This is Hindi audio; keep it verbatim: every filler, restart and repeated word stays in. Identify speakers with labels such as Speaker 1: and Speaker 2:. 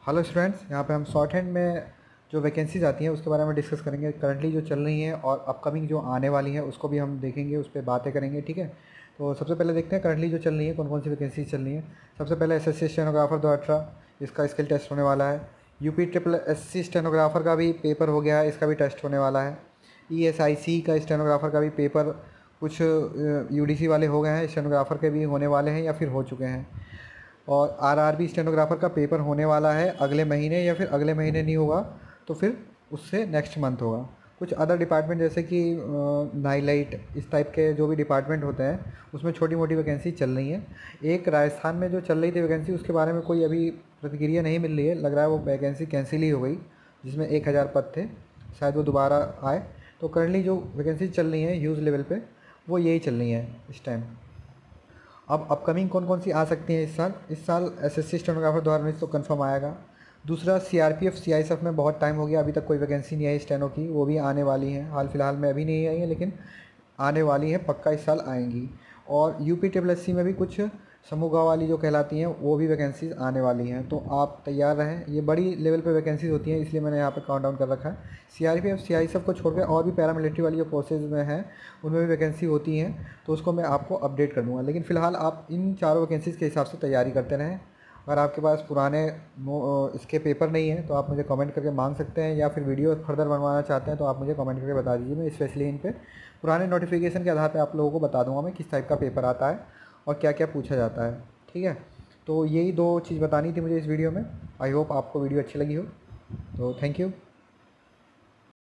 Speaker 1: हेलो स्टूडेंट्स, यहाँ पे हम शॉर्ट हैंड में जो वैकेंसीज आती हैं उसके बारे में डिस्कस करेंगे। करंटली जो चल रही हैं और अपकमिंग जो आने वाली हैं उसको भी हम देखेंगे, उस पर बातें करेंगे। ठीक है, तो सबसे पहले देखते हैं करंटली जो चल रही है कौन कौन सी वैकेंसीज चल रही हैं। सबसे पहले एस एस सी स्टेनोग्राफर दो हज़ार अठारह, इसका स्किल टेस्ट होने वाला है। UP triple S C stenographer का भी पेपर हो गया है, इसका भी टेस्ट होने वाला है। ई एस आई सी का स्टेनोग्राफर का भी पेपर कुछ यू डी सी वाले हो गए हैं, स्टेनोग्राफर के भी होने वाले हैं या फिर हो चुके हैं। और आर आर बी स्टेनोग्राफर का पेपर होने वाला है अगले महीने, या फिर अगले महीने नहीं होगा तो फिर उससे नेक्स्ट मंथ होगा। कुछ अदर डिपार्टमेंट जैसे कि नाइलाइट, इस टाइप के जो भी डिपार्टमेंट होते हैं उसमें छोटी मोटी वैकेंसी चल रही हैं। एक राजस्थान में जो चल रही थी वैकेंसी, उसके बारे में कोई अभी प्रतिक्रिया नहीं मिल रही है। लग रहा है वो वैकेंसी कैंसिल ही हो गई, जिसमें एक हज़ार पद थे, शायद वो दोबारा आए। तो करंटली जो वैकेंसी चल रही हैं ह्यूज लेवल पे, वो यही चल रही हैं इस टाइम। अब अपकमिंग कौन कौन सी आ सकती हैं इस साल इस साल एस एस सी स्टेनोग्राफर दो हज़ार उन्नीस तो कंफर्म आएगा। दूसरा, C R P F C I S F में बहुत टाइम हो गया, अभी तक कोई वैकेंसी नहीं आई स्टेनो की, वो भी आने वाली हैं। हाल फिलहाल में अभी नहीं आई है, लेकिन आने वाली हैं, पक्का इस साल आएंगी। और यूपी ट्रिपल एस सी में भी कुछ समूह गाँव वाली जो कहलाती हैं वो भी वैकेंसीज आने वाली हैं, तो आप तैयार रहें। ये बड़ी लेवल पे वैकेंसीज होती हैं, इसलिए मैंने यहाँ पे काउंट डाउन कर रखा है। C R P F C I S F को छोड़कर और भी पैरामिलिट्री वाली जो फोर्सेज में हैं उनमें भी वैकेंसी होती हैं, तो उसको मैं आपको अपडेट कर दूँगा। लेकिन फ़िलहाल आप इन चारों वैकेंसीज़ के हिसाब से तैयारी करते रहें। अगर आपके पास पुराने इसके पेपर नहीं हैं तो आप मुझे कमेंट करके मांग सकते हैं, या फिर वीडियो फर्दर बनवाना चाहते हैं तो आप मुझे कमेंट करके बता दीजिए। मैं स्पेशली इन पे पुराने नोटिफिकेशन के आधार पे आप लोगों को बता दूंगा मैं किस टाइप का पेपर आता है और क्या क्या पूछा जाता है। ठीक है, तो यही दो चीज़ बतानी थी मुझे इस वीडियो में। आई होप आपको वीडियो अच्छी लगी हो, तो थैंक यू।